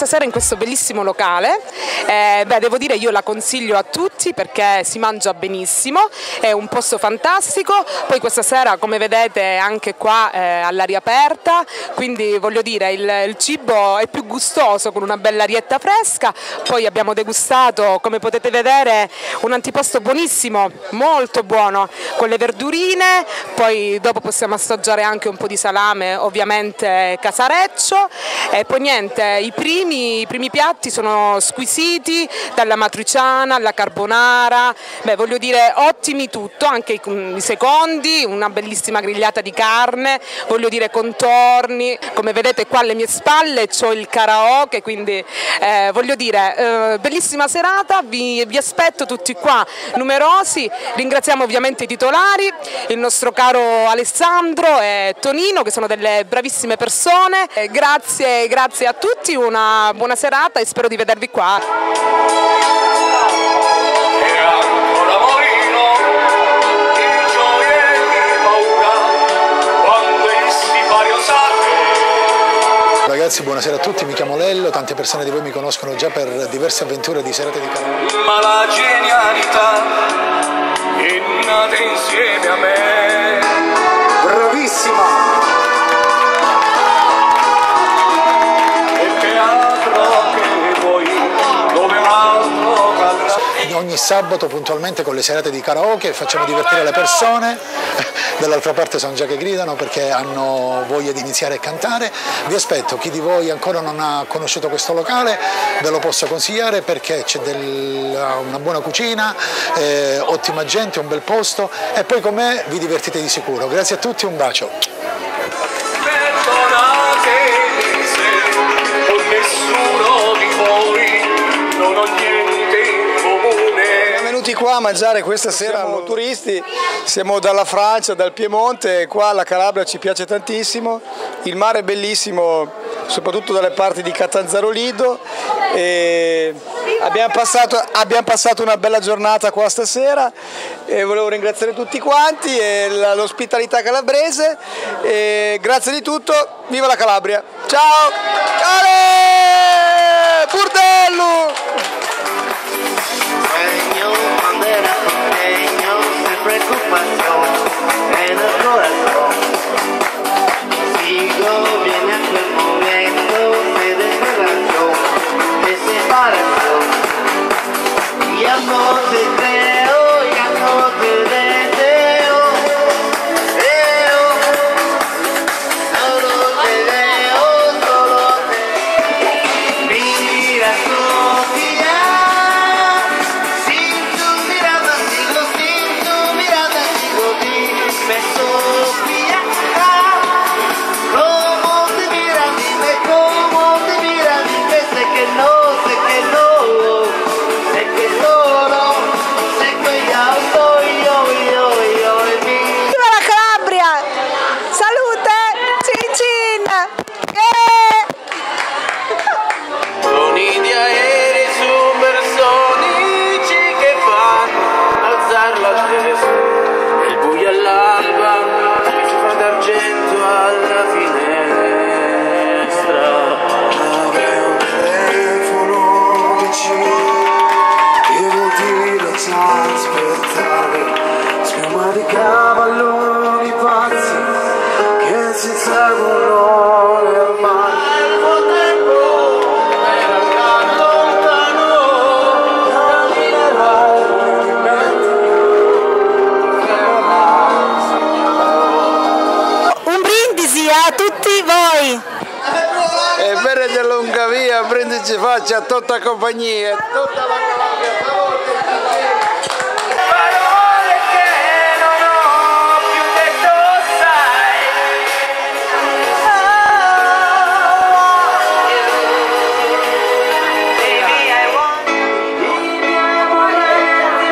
questa sera in questo bellissimo locale. Devo dire, io la consiglio a tutti perché si mangia benissimo, è un posto fantastico, poi questa sera come vedete anche qua all'aria aperta, quindi voglio dire il cibo è più gustoso con una bella arietta fresca. Poi abbiamo degustato, come potete vedere, un antipasto buonissimo, molto buono, con le verdurine, poi dopo possiamo assaggiare anche un po' di salame, ovviamente casareccio, e poi niente, i primi piatti sono squisiti, dalla matriciana alla carbonara, voglio dire ottimi tutto, anche i secondi, una bellissima grigliata di carne, voglio dire contorni, come vedete qua alle mie spalle c'ho il karaoke, quindi voglio dire bellissima serata, vi aspetto tutti qua numerosi, ringraziamo ovviamente i titolari, il nostro caro Alessandro e Tonino che sono delle bravissime persone, grazie a tutti, una buona serata e spero di vedervi qua. Ragazzi, buonasera a tutti, mi chiamo Lello, tante persone di voi mi conoscono già per diverse avventure di serate di karaoke. Ma la genialità è nata insieme a me. Bravissima! E che altro che vuoi, dove un altro cadrà. Ogni sabato puntualmente con le serate di karaoke facciamo divertire le persone, dall'altra parte sono già che gridano perché hanno voglia di iniziare a cantare. Vi aspetto, chi di voi ancora non ha conosciuto questo locale ve lo posso consigliare perché c'è una buona cucina, ottima gente, un bel posto e poi con me vi divertite di sicuro. Grazie a tutti, un bacio. Perdonatemi se con nessuno di voi non ho niente in comune. Siamo venuti qua a mangiare questa sera, siamo turisti, siamo dalla Francia, dal Piemonte, qua la Calabria ci piace tantissimo, il mare è bellissimo, soprattutto dalle parti di Catanzaro Lido, e abbiamo passato una bella giornata qua stasera e volevo ringraziare tutti quanti e l'ospitalità calabrese e grazie di tutto, viva la Calabria, ciao! Ale! Burdello! Preocupación en el corazón, sigo bien a aquel momento de desrelación, de separación, ya no te creo, ya no te deseo, solo te veo, solo te mira Sofía. Il buio all'alba, cifra d'argento alla finestra. Avrei un telefono vicino, devo dire già aspettare. Schiuma di cavalloni pazzi che si seguono nel mare. A tutti voi! E bene di lunga via, prendici faccia a tutta compagnia, tutta la Calabria. Parole che non ho più detto, sai. Baby, I want i miei amoretti,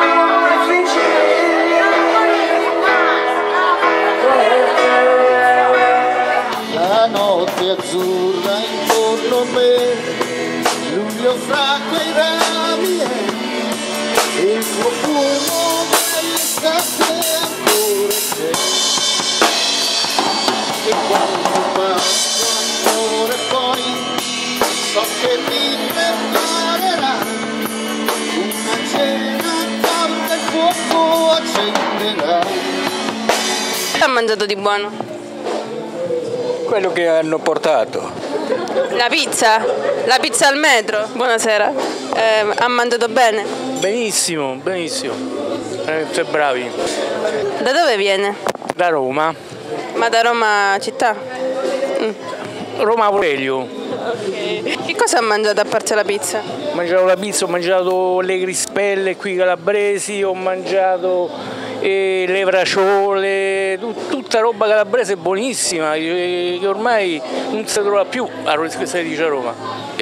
la notte azzurra intorno a me, luglio fra quei rami e il profumo dell'estate ancora c'è. E quando passo ancora poi so che sembrerà. Cosa ha mangiato di buono? Quello che hanno portato. La pizza? La pizza al metro? Buonasera. Ha mangiato bene? Benissimo, benissimo. Siete bravi. Da dove viene? Da Roma. Ma da Roma città? Roma Aurelio. Che cosa ha mangiato a parte la pizza? Ho mangiato la pizza, ho mangiato le crispelle qui calabresi, ho mangiato le braciole, tutta roba calabrese buonissima, che ormai non si trova più a che si dice a Roma.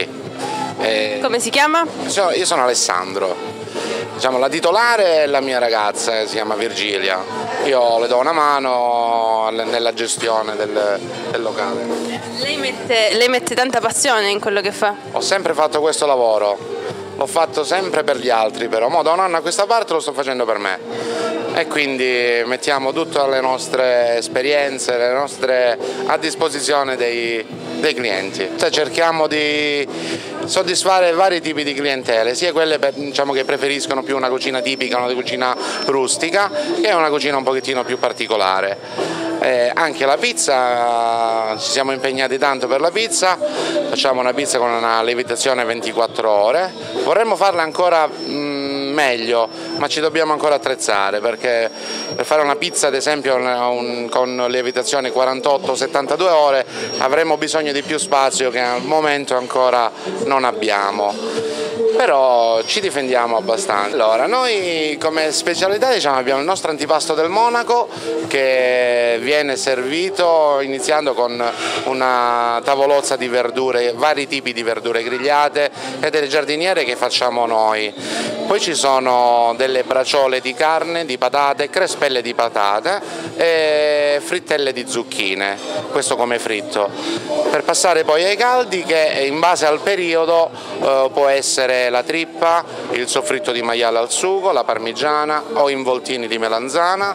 Come si chiama? Io sono Alessandro. Diciamo, la titolare è la mia ragazza, si chiama Virgilia. Io le do una mano nella gestione del locale. Lei mette tanta passione in quello che fa? Ho sempre fatto questo lavoro, l'ho fatto sempre per gli altri, però da un anno a questa parte lo sto facendo per me. E quindi mettiamo tutte le nostre esperienze, le nostre a disposizione dei clienti. Cerchiamo di soddisfare vari tipi di clientele, sia quelle che preferiscono più una cucina tipica, una cucina rustica, che una cucina un pochettino più particolare. Anche la pizza, ci siamo impegnati tanto per la pizza, facciamo una pizza con una lievitazione 24 ore, vorremmo farla ancora meglio, ma ci dobbiamo ancora attrezzare, perché per fare una pizza ad esempio con lievitazione 48-72 ore avremo bisogno di più spazio che al momento ancora non abbiamo, però ci difendiamo abbastanza. Allora, noi come specialità abbiamo il nostro antipasto del Monaco, che viene servito iniziando con una tavolozza di verdure, vari tipi di verdure grigliate e delle giardiniere che facciamo noi. Poi ci sono delle braciole di carne, di patate, crespelle di patate e frittelle di zucchine, questo come fritto. Per passare poi ai caldi, che in base al periodo può essere la trippa, il soffritto di maiale al sugo, la parmigiana o involtini di melanzana,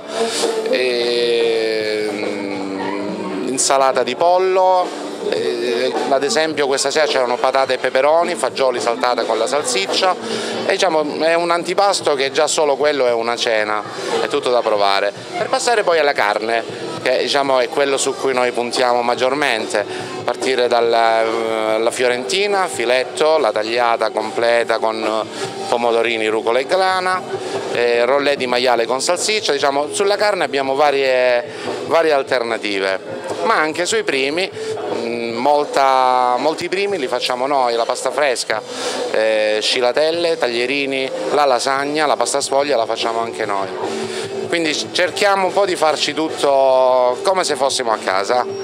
insalata di pollo. Ad esempio questa sera c'erano patate e peperoni, fagioli saltata con la salsiccia, e è un antipasto che già solo quello è una cena, è tutto da provare. Per passare poi alla carne, che è quello su cui noi puntiamo maggiormente, partire dalla fiorentina, filetto, la tagliata completa con pomodorini, rucola e grana, rollè di maiale con salsiccia. Sulla carne abbiamo varie alternative, ma anche sui primi, molti primi li facciamo noi, la pasta fresca, scilatelle, taglierini, la lasagna, la pasta sfoglia la facciamo anche noi. Quindi cerchiamo un po' di farci tutto come se fossimo a casa.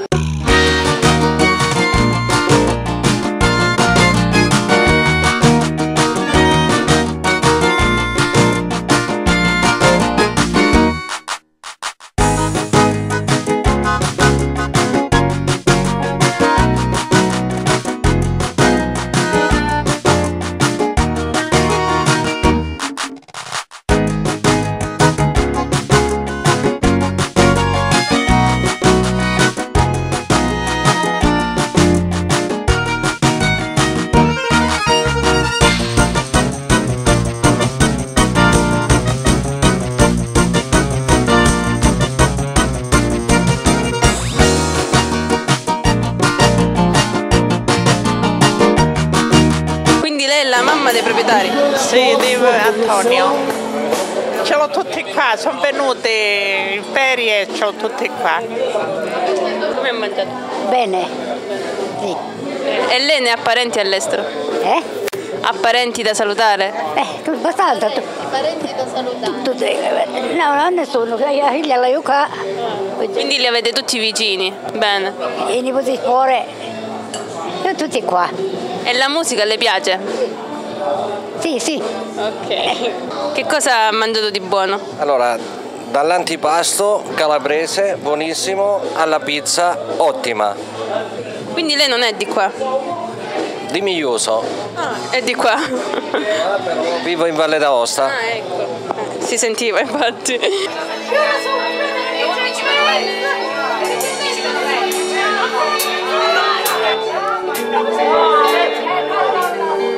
Dei proprietari? Sì, di Antonio. Ce l'ho tutti qua, sono venuti in ferie e ce l'ho tutti qua. Come ha mangiato? Bene. Sì. E lei ne ha parenti all'estero? Ha parenti da salutare? Abbastanza. Parenti da salutare? No, nessuno, la figlia la io qua. Quindi li avete tutti vicini? Bene. I nipoti fuori, sono tutti qua. E la musica le piace? Sì, sì. Ok. Che cosa ha mangiato di buono? Allora, dall'antipasto calabrese buonissimo alla pizza ottima. Quindi lei non è di qua? Di Migliuso. Ah, è di qua. Però vivo in Valle d'Aosta. Ah, ecco. Si sentiva infatti.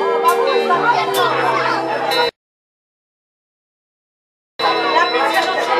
La pizza non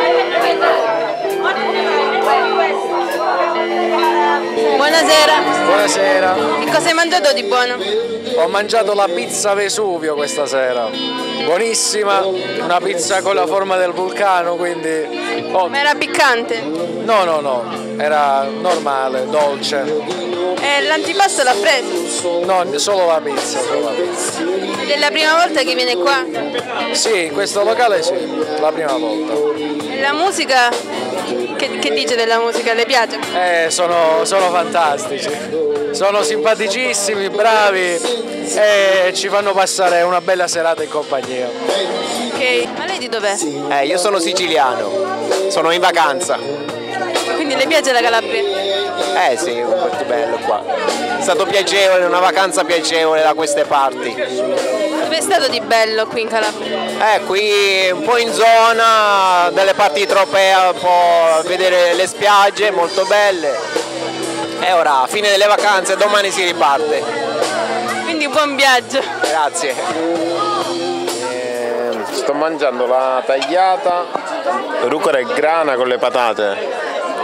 Buonasera. Buonasera. Che cosa hai mangiato di buono? Ho mangiato la pizza Vesuvio questa sera. Buonissima, una pizza con la forma del vulcano, quindi... Ma era piccante? No, era normale, dolce. E l'antipasto l'ha preso? No, solo la pizza. Ed è la prima volta che viene qua? Sì, in questo locale sì, la prima volta. E la musica? Che dice della musica? Le piace? Sono fantastici, sono simpaticissimi, bravi e ci fanno passare una bella serata in compagnia. Ok, ma lei di dov'è? Io sono siciliano, sono in vacanza. Quindi le piace la Calabria? Sì, molto bello qua. È stato piacevole, una vacanza piacevole da queste parti. Dove è stato di bello qui in Calabria? Qui un po' in zona, delle parti tropea, un po' vedere le spiagge molto belle. E ora, fine delle vacanze, domani si riparte. Quindi buon viaggio. Grazie. Sto mangiando la tagliata, rucola e grana con le patate.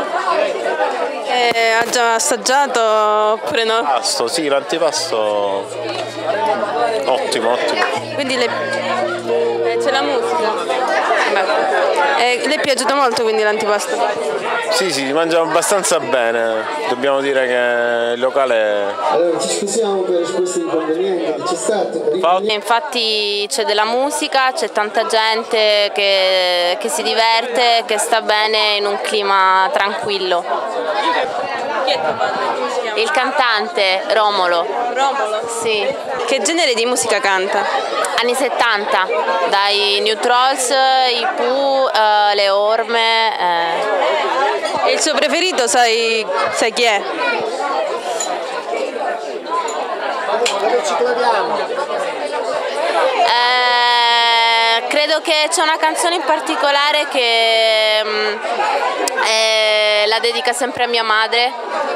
Ha già assaggiato oppure no? Pasto, sì, l'antipasto ottimo. Quindi c'è la musica. Le è piaciuto molto quindi l'antipasto? Sì, si mangia abbastanza bene, dobbiamo dire che il locale... Allora ci scusiamo per questo inconveniente che c'è stato. Infatti c'è della musica, c'è tanta gente che si diverte, che sta bene in un clima tranquillo. Il cantante Romolo. Romolo? Sì. Che genere di musica canta? Anni 70, dai New Trolls, i Pooh, le Orme. E il suo preferito sai chi è? Dove ci troviamo? Credo che c'è una canzone in particolare che la dedica sempre a mia madre,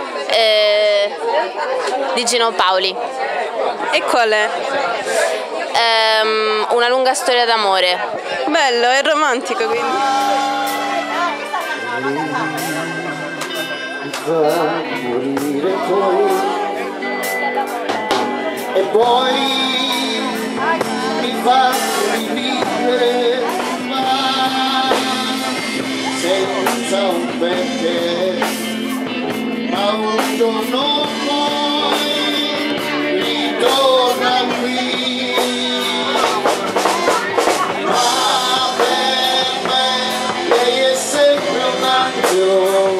di Gino Paoli. E qual è? Una lunga storia d'amore. Bello, è romantico quindi. Morire poi e poi mi fa rivivere ma senza un perché, ma un giorno poi ritorna qui, ma per me lei è sempre un angelo.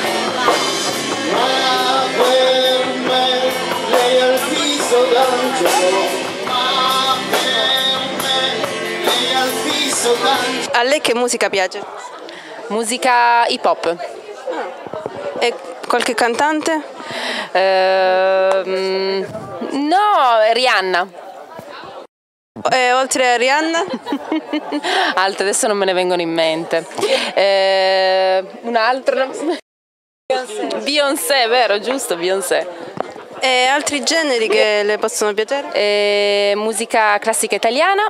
A lei che musica piace? Musica hip hop. E qualche cantante? No, Rihanna. E oltre a Rihanna? Altre adesso non me ne vengono in mente. Un altro? Beyoncé, vero, giusto? Beyoncé. E altri generi che le possono piacere? Musica classica italiana.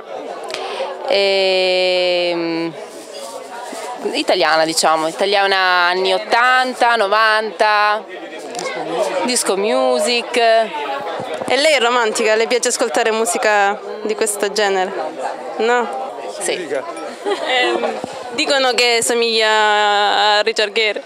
Italiana, diciamo, italiana anni 80, 90, disco music. E lei è romantica? Le piace ascoltare musica di questo genere? No? Sì. Dicono che somiglia a Richard Gere.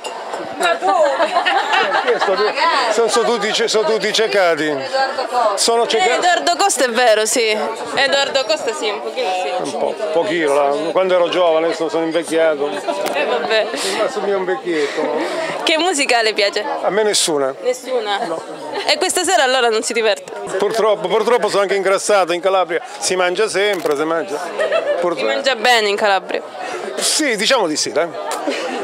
Sono tutti ciecati. Sono ciecati. Edoardo Costa è vero, sì. Edoardo Costa sì, un pochino sì. Un pochino, quando ero giovane, adesso sono invecchiato. Vabbè. Sono un vecchietto. Che musica le piace? A me nessuna. Nessuna? No. E questa sera allora non si diverte? Purtroppo sono anche ingrassato in Calabria. Si mangia sempre, si mangia. Si mangia bene in Calabria? Sì, diciamo di sì, dai.